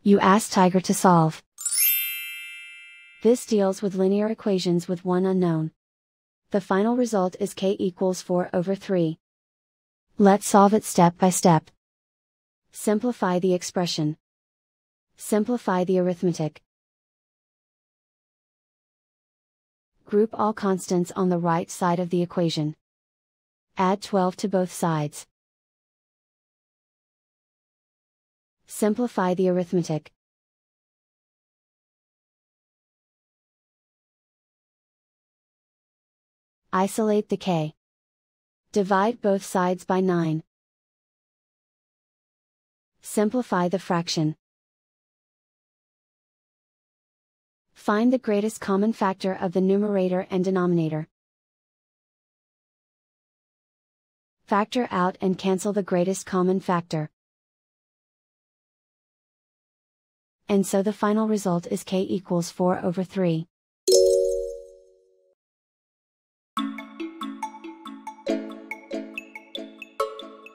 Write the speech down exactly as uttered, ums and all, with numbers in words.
You ask Tiger to solve. This deals with linear equations with one unknown. The final result is k equals four over three. Let's solve it step by step. Simplify the expression. Simplify the arithmetic. Group all constants on the right side of the equation. Add twelve to both sides. Simplify the arithmetic. Isolate the k. Divide both sides by nine. Simplify the fraction. Find the greatest common factor of the numerator and denominator. Factor out and cancel the greatest common factor. And so the final result is k equals four over three.